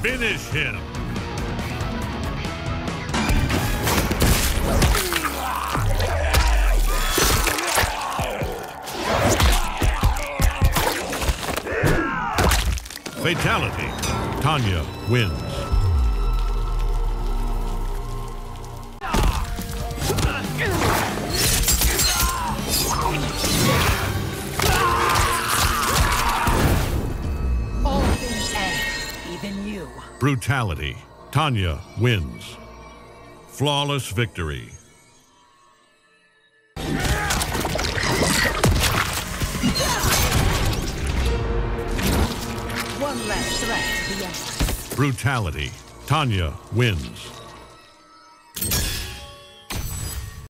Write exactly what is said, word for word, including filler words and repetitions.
Finish him. Fatality. Tanya wins. All things end, even you. Brutality. Tanya wins. Flawless victory. One less threat to the end. Brutality. Tanya wins.